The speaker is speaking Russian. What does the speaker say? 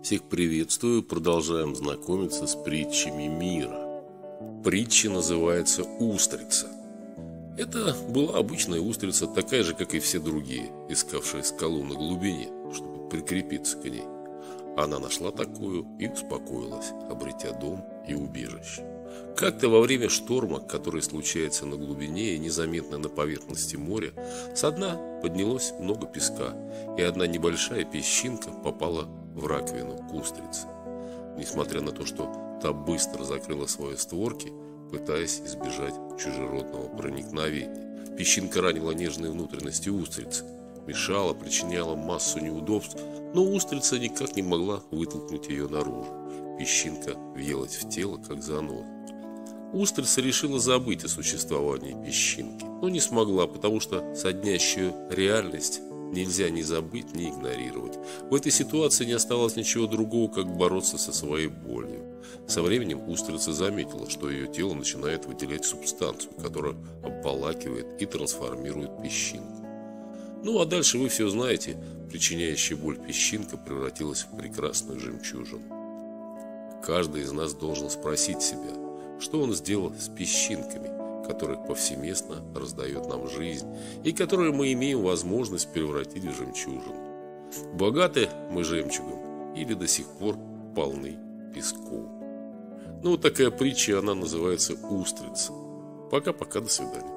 Всех приветствую, продолжаем знакомиться с притчами мира. Притча называется «Устрица». Это была обычная устрица, такая же, как и все другие, искавшая скалу на глубине, чтобы прикрепиться к ней. Она нашла такую и успокоилась, обретя дом и убежище. Как-то во время шторма, который случается на глубине и незаметно на поверхности моря, со дна поднялось много песка, и одна небольшая песчинка попала в раковину к устрице. Несмотря на то, что та быстро закрыла свои створки, пытаясь избежать чужеродного проникновения, песчинка ранила нежные внутренности устрицы, мешала, причиняла массу неудобств, но устрица никак не могла вытолкнуть ее наружу. Песчинка въелась в тело, как заноза. Устрица решила забыть о существовании песчинки, но не смогла, потому что соднящую реальность нельзя ни забыть, ни игнорировать. В этой ситуации не осталось ничего другого, как бороться со своей болью. Со временем устрица заметила, что ее тело начинает выделять субстанцию, которая обволакивает и трансформирует песчинку. Ну а дальше вы все знаете, причиняющая боль песчинка превратилась в прекрасную жемчужину. Каждый из нас должен спросить себя, что он сделал с песчинками, которых повсеместно раздает нам жизнь и которые мы имеем возможность превратить в жемчужину. Богаты мы жемчугом или до сих пор полны песком? Ну вот такая притча, она называется «Устрица». Пока-пока, до свидания.